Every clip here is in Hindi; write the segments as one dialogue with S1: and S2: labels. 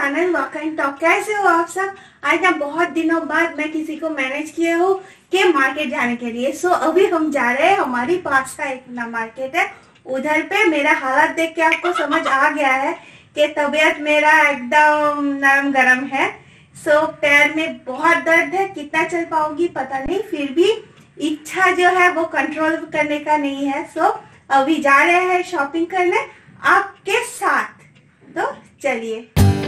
S1: Channel walk and talk. कैसे हो आप सब? आज ना बहुत दिनों बाद मैं किसी को मैनेज किया हूँ कि मार्केट जाने के लिए। सो अभी हम जा रहे हैं, हमारी पास का एक ना मार्केट है उधर पे। मेरा हालत देख के आपको समझ आ गया है कि तबीयत मेरा एकदम नरम गरम है। सो पैर में बहुत दर्द है, कितना चल पाऊंगी पता नहीं, फिर भी इच्छा जो है वो कंट्रोल करने का नहीं है। सो अभी जा रहे हैं शॉपिंग करने आपके साथ, तो चलिए।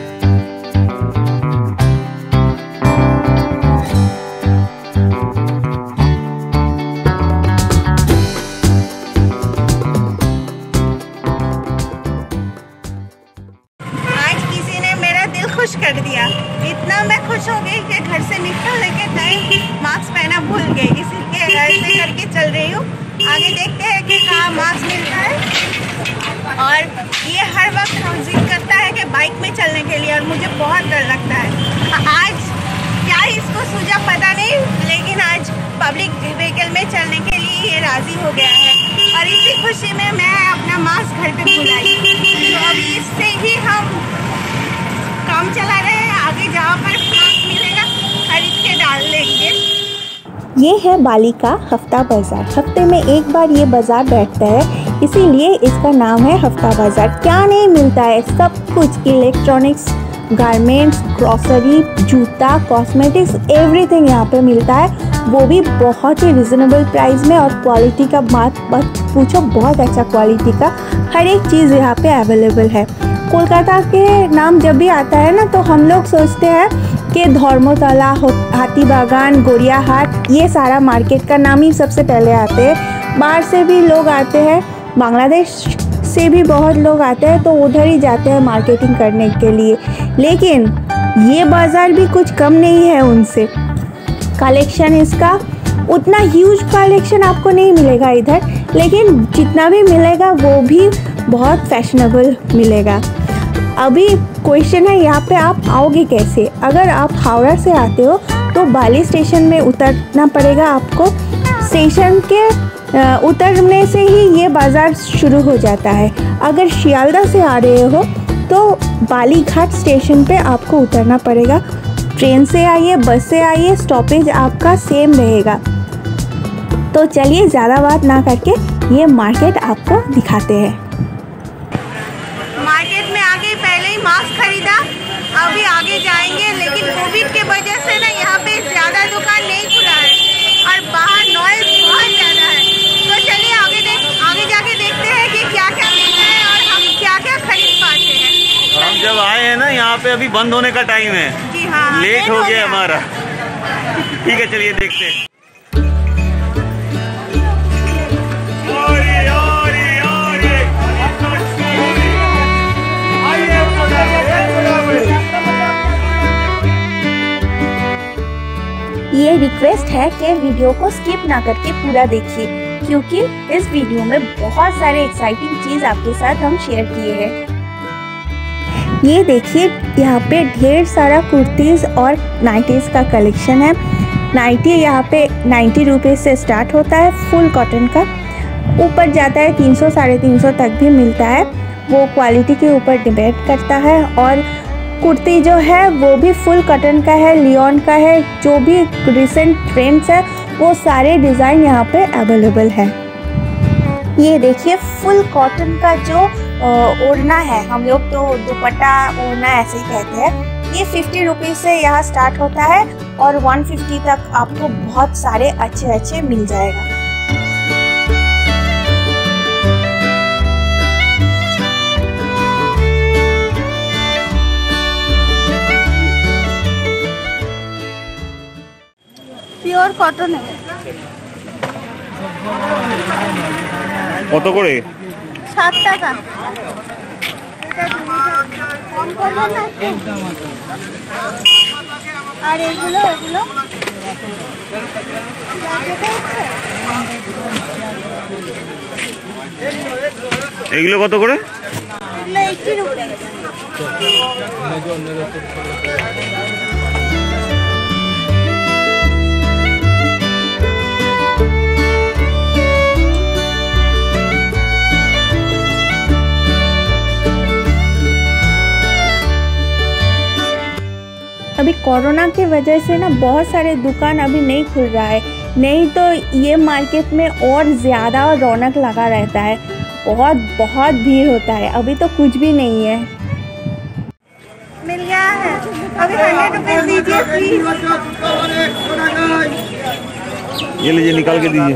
S1: खुश कर दिया, इतना मैं खुश हो गई कि घर से निकलने के टाइम मास्क पहना भूल गई, इसीलिए घर से करके चल रही हूँ। आगे देखते हैं कि कहाँ मास्क मिलता है। और ये हर वक्त जिद करता है कि बाइक में चलने के लिए, और मुझे बहुत डर लगता है। आज क्या इसको सूझा पता नहीं, लेकिन आज पब्लिक व्हीकल में चलने के लिए ये राजी हो गया है। और इसी खुशी में मैं अपना मास्क घर पे भूल आई। तो अभी इससे ही हम काम चला रहे हैं, आगे जहाँ पर मास्क मिलेगा खरीद के डाल लेंगे।
S2: ये है बाली का हफ्ता बाज़ार। हफ्ते में एक बार ये बाज़ार बैठता है, इसीलिए इसका नाम है हफ्ता बाज़ार। क्या नहीं मिलता है, सब कुछ, इलेक्ट्रॉनिक्स, गारमेंट्स, ग्रॉसरी, जूता, कॉस्मेटिक्स, एवरीथिंग यहाँ पे मिलता है। वो भी बहुत ही रिजनेबल प्राइस में, और क्वालिटी का बात पूछो, बहुत अच्छा क्वालिटी का हर एक चीज़ यहाँ पे अवेलेबल है। कोलकाता के नाम जब भी आता है ना, तो हम लोग सोचते हैं कि धर्मतला, हाथी बागान, गोरिया हाट, ये सारा मार्केट का नाम ही सबसे पहले आते हैं। बाहर से भी लोग आते हैं, बांग्लादेश से भी बहुत लोग आते हैं, तो उधर ही जाते हैं मार्केटिंग करने के लिए। लेकिन ये बाज़ार भी कुछ कम नहीं है उनसे। कलेक्शन इसका उतना ह्यूज कलेक्शन आपको नहीं मिलेगा इधर, लेकिन जितना भी मिलेगा वो भी बहुत फैशनेबल मिलेगा। अभी क्वेश्चन है यहाँ पे आप आओगे कैसे? अगर आप हावड़ा से आते हो तो बाली स्टेशन में उतरना पड़ेगा आपको। स्टेशन के उतरने से ही ये बाज़ार शुरू हो जाता है। अगर शियालदा से आ रहे हो तो बाली घाट स्टेशन पे आपको उतरना पड़ेगा। ट्रेन से आइए, बस से आइए, स्टॉपेज आपका सेम रहेगा। तो चलिए ज़्यादा बात ना करके ये मार्केट आपको दिखाते हैं।
S1: मार्केट में आगे पहले ही मास्क खरीदा, अभी आगे जाएंगे। लेकिन कोविड के वजह से ना यहाँ पे ज़्यादा दुकान नहीं खुला है और बाहर नॉइज़ बहुत ज़्यादा है। तो चलिए आगे जाके देखते हैं कि क्या क्या मिलता है और हम क्या क्या खरीद पाते हैं।
S3: हम जब आए हैं ना यहाँ पे, अभी बंद होने का टाइम है।
S1: जी हाँ,
S3: लेट हो गया हमारा। ठीक है, चलिए देखते हैं।
S2: ये रिक्वेस्ट है कि वीडियो को स्किप ना करके पूरा देखिए, क्योंकि इस वीडियो में बहुत सारे एक्साइटिंग चीज़ आपके साथ हम शेयर किए हैं। ये देखिए, यहाँ पे ढेर सारा कुर्तीज़ और नाइटीज़ का कलेक्शन है। नाइटी यहाँ पे 90 रुपये से स्टार्ट होता है, फुल कॉटन का, ऊपर जाता है 300 साढ़े 300 तक भी मिलता है। वो क्वालिटी के ऊपर डिपेंड करता है। और कुर्ती जो है वो भी फुल कॉटन का है, लियोन का है। जो भी रिसेंट ट्रेंड्स है वो सारे डिज़ाइन यहाँ पे अवेलेबल है। ये देखिए, फुल कॉटन का जो ओढ़ना है, हम लोग तो दुपट्टा ओढ़ना ऐसे ही कहते हैं, ये 50 रुपीज़ से यहाँ स्टार्ट होता है और 150 तक आपको बहुत सारे अच्छे मिल जाएगा।
S1: পিওর কটন
S3: কত করে?
S1: 7 টাকা। আর এগুলো
S3: এগুলো কত করে?
S1: 80 রুপি।
S2: कोरोना की वजह से ना बहुत सारे दुकान अभी नहीं खुल रहा है, नहीं तो ये मार्केट में और ज़्यादा रौनक लगा रहता है। बहुत भीड़ होता है। अभी तो कुछ भी नहीं है।
S1: मिल गया है, अभी 100 रुपीज़ दीजिए प्लीज।
S3: ये लीजिए, निकाल के दीजिए।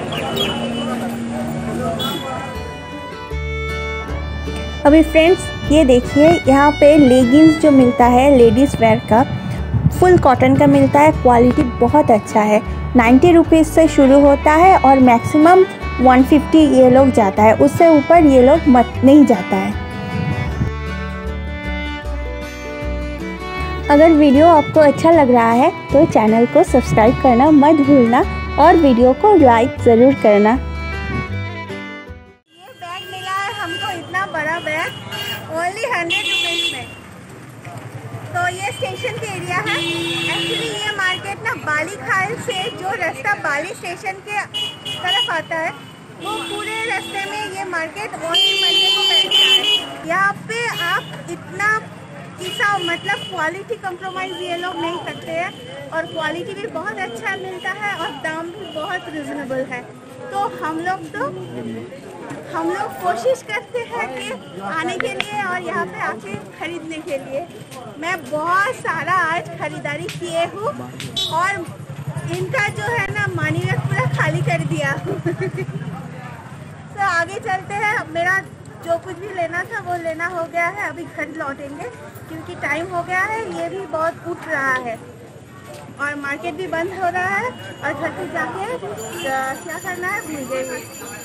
S2: अभी फ्रेंड्स ये देखिए, यहाँ पे लेगिंग्स जो मिलता है लेडीज़ वेयर का, फुल कॉटन का मिलता है। क्वालिटी बहुत अच्छा है। 90 रुपीज़ से शुरू होता है और मैक्सिमम 150 ये लोग जाता है, उससे ऊपर ये लोग नहीं जाता है। अगर वीडियो आपको अच्छा लग रहा है तो चैनल को सब्सक्राइब करना मत भूलना और वीडियो को लाइक ज़रूर करना।
S1: ये बैग मिला है हमको, इतना बड़ा बैग, ओनली 100 रुपीज़ में। तो ये स्टेशन के एरिया है। एक्चुअली ये मार्केट ना बाली खाल से जो रास्ता बाली स्टेशन के तरफ आता है, वो पूरे रास्ते में ये मार्केट ओनली मंडे को बैठता है। यहाँ पे आप इतना किसा मतलब क्वालिटी कंप्रोमाइज़ ये लोग नहीं करते हैं, और क्वालिटी भी बहुत अच्छा मिलता है और दाम भी बहुत रिजनेबल है। तो हम लोग कोशिश करते हैं कि आने के लिए और यहाँ पे आके खरीदने के लिए। मैं बहुत सारा आज खरीदारी किए हूँ और इनका जो है ना मनी बैग पूरा खाली कर दिया हूँ। तो आगे चलते हैं। मेरा जो कुछ भी लेना था वो लेना हो गया है। अभी घर लौटेंगे क्योंकि टाइम हो गया है। ये भी बहुत उठ रहा है और मार्केट भी बंद हो रहा है, और घर पे जाके क्या करना है भूल गए।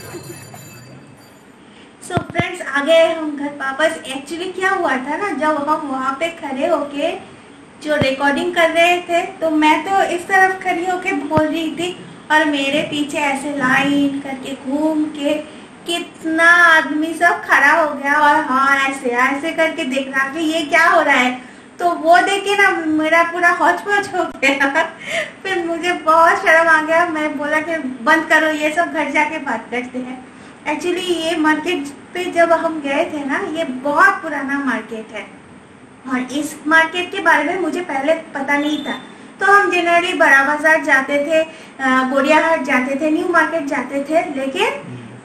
S1: सो फ्रेंड्स, आ गए हम घर वापस। एक्चुअली क्या हुआ था ना, जब हम वहाँ पे खड़े होके जो रिकॉर्डिंग कर रहे थे, तो मैं तो इस तरफ खड़ी होके बोल रही थी और मेरे पीछे ऐसे लाइन करके घूम के कितना आदमी सब खड़ा हो गया और हाँ ऐसे ऐसे करके देख रहा कि ये क्या हो रहा है। तो वो देख के ना मेरा पूरा हौच पौच हो गया। फिर मुझे बहुत शर्म आ गया। मैं बोला कि बंद करो ये सब, घर जाके बात करते हैं। एक्चुअली ये मार्केट पे जब हम गए थे ना, ये बहुत पुराना मार्केट है और इस मार्केट के बारे में मुझे पहले पता नहीं था। तो हम जनरली बड़ा बाजार जाते थे, गोरियाहाट जाते थे, न्यू मार्केट जाते थे, लेकिन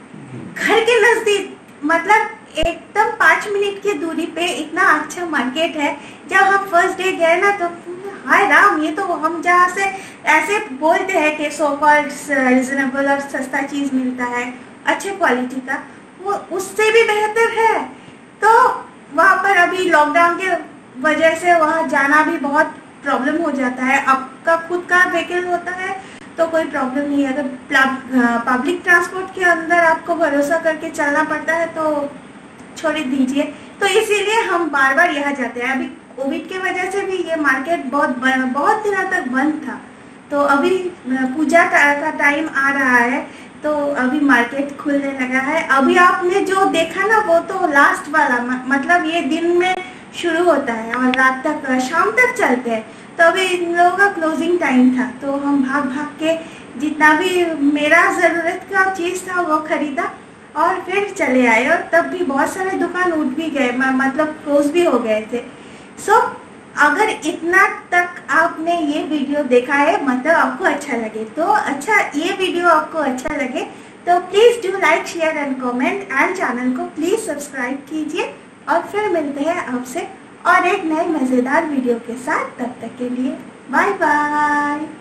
S1: घर के नज़दीक मतलब एकदम 5 मिनट की दूरी पे इतना अच्छा मार्केट है। जब हम फर्स्ट डे गए ना, तो हाय राम, ये तो हम जहाँ से ऐसे बोलते हैं कि सो कॉल्ड रिजनेबल और सस्ता चीज़ मिलता है अच्छे क्वालिटी का, वो उससे भी बेहतर है। तो वहाँ पर अभी लॉकडाउन के वजह से वहाँ जाना भी बहुत प्रॉब्लम हो जाता है। आपका खुद का व्हीकल होता है तो कोई प्रॉब्लम नहीं है। अगर पब्लिक ट्रांसपोर्ट के अंदर आपको भरोसा करके चलना पड़ता है तो छोड़ दीजिए। तो इसीलिए हम बार बार यहाँ जाते हैं। अभी कोविड के वजह से भी ये मार्केट बहुत दिनों तक बंद था। तो अभी पूजा का टाइम आ रहा है तो अभी मार्केट खुलने लगा है। अभी आपने जो देखा ना वो तो लास्ट वाला, मतलब ये दिन में शुरू होता है और रात तक शाम तक चलते हैं। तो अभी इन लोगों का क्लोजिंग टाइम था, तो हम भाग के जितना भी मेरा ज़रूरत का चीज़ था वो खरीदा और फिर चले आए। और तब भी बहुत सारे दुकान उठ भी गए, मतलब क्लोज भी हो गए थे। सो अगर इतना तक आपने ये वीडियो देखा है, मतलब आपको अच्छा लगे, तो ये वीडियो आपको अच्छा लगे तो please do like, share and comment and channel को प्लीज़ सब्सक्राइब कीजिए। और फिर मिलते हैं आपसे और एक नए मज़ेदार वीडियो के साथ। तब तक के लिए बाय बाय।